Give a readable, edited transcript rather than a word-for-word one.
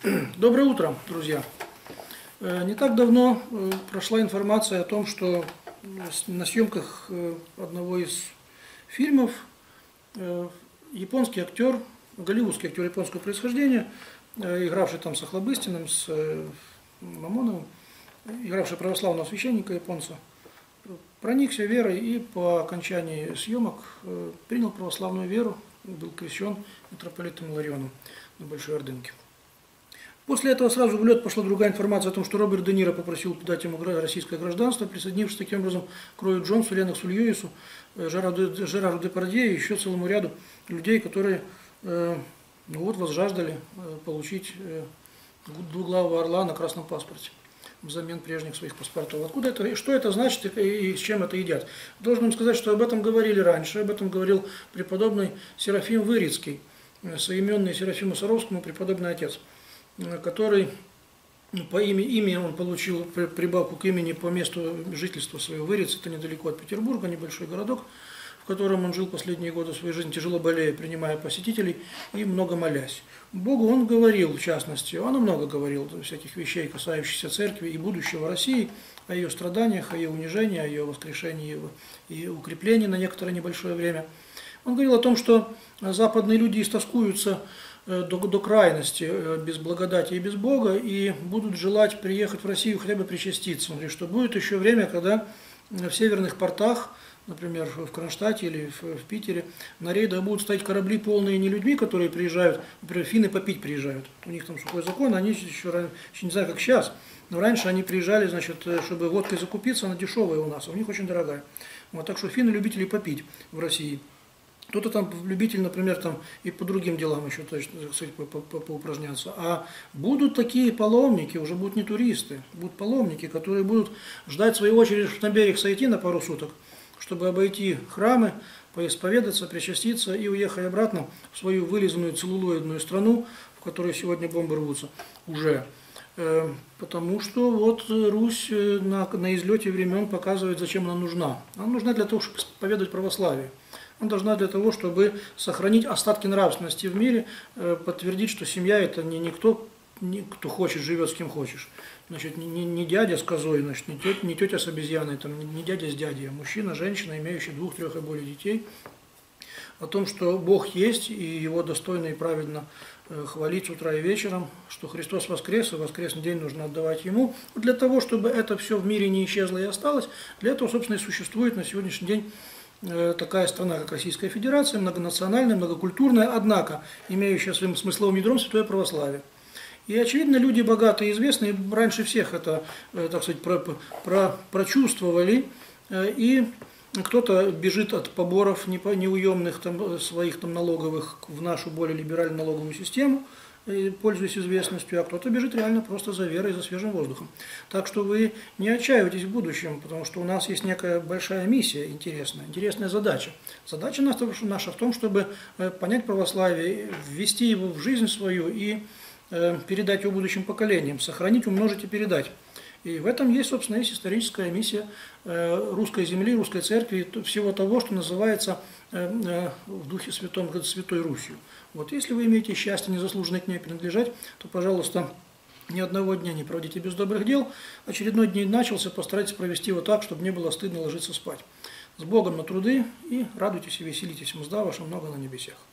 Доброе утро, друзья! Не так давно прошла информация о том, что на съемках одного из фильмов японский актер, голливудский актер японского происхождения, игравший там с Охлобыстиным, с Мамоновым, игравший православного священника японца, проникся верой и по окончании съемок принял православную веру, был крещен митрополитом Иларионом на Большой Ордынке. После этого сразу в лед пошла другая информация о том, что Роберт Де Ниро попросил дать ему российское гражданство, присоединившись таким образом к Рою Джонсу, Леноксу Льюису, Жерару Депардье и еще целому ряду людей, которые возжаждали получить двуглавого орла на красном паспорте взамен прежних своих паспортов. Откуда это, что это значит и с чем это едят? Должен вам сказать, что об этом говорили раньше, об этом говорил преподобный Серафим Вырицкий, соименный Серафиму Саровскому преподобный отец, который по имени он получил прибавку к имени по месту жительства своего. Выриц, это недалеко от Петербурга, небольшой городок, в котором он жил последние годы своей жизни, тяжело болея, принимая посетителей и много молясь. Богу он говорил, в частности, он много говорил всяких вещей, касающихся церкви и будущего России, о ее страданиях, о ее унижении, о ее воскрешении и укреплении на некоторое небольшое время. Он говорил о том, что западные люди истоскуются до крайности без благодати и без Бога и будут желать приехать в Россию хотя бы причаститься. Он говорит, что будет еще время, когда в северных портах, например, в Кронштадте или в Питере, на рейдах будут стоять корабли, полные не людьми, которые приезжают, например, финны попить приезжают. У них там сухой закон, они еще не знаю, как сейчас, но раньше они приезжали, значит, чтобы водкой закупиться, она дешевая у нас, а у них очень дорогая. Вот, так что финны любители попить в России. Кто-то там любитель, например, там и по другим делам еще, кстати, поупражняться. А будут такие паломники, уже будут не туристы, будут паломники, которые будут ждать своей очереди, чтобы на берег сойти на пару суток, чтобы обойти храмы, поисповедаться, причаститься и уехать обратно в свою вылизанную целлулоидную страну, в которой сегодня бомбы рвутся уже. Потому что вот Русь на излете времен показывает, зачем она нужна. Она нужна для того, чтобы исповедовать православие. Она должна для того, чтобы сохранить остатки нравственности в мире, подтвердить, что семья это не никто, кто хочет, живет с кем хочешь. Значит, не дядя с козой, значит, не тетя с обезьяной, там, не дядя с дядей, а мужчина, женщина, имеющий 2, 3 и более детей. О том, что Бог есть, и Его достойно и праведно хвалить с утра и вечером, что Христос воскрес, и воскресный день нужно отдавать Ему. Для того, чтобы это все в мире не исчезло и осталось, для этого, собственно, и существует на сегодняшний день такая страна, как Российская Федерация, многонациональная, многокультурная, однако имеющая своим смысловым ядром святое православие. И, очевидно, люди богатые и известные раньше всех это, так сказать, прочувствовали, и кто-то бежит от поборов неуемных там, своих там, налоговых в нашу более либеральную налоговую систему, пользуясь известностью, а кто-то бежит реально просто за верой, за свежим воздухом. Так что вы не отчаивайтесь в будущем, потому что у нас есть некая большая миссия интересная задача. Задача наша в том, чтобы понять православие, ввести его в жизнь свою и передать его будущим поколениям, сохранить, умножить и передать. И в этом есть, собственно, есть историческая миссия русской земли, русской церкви, всего того, что называется в Духе Святом Святой Русью. Вот если вы имеете счастье незаслуженно к ней принадлежать, то, пожалуйста, ни одного дня не проводите без добрых дел. Очередной день начался, постарайтесь провести его так, чтобы не было стыдно ложиться спать. С Богом на труды и радуйтесь и веселитесь. Мзда ваша много на небесах.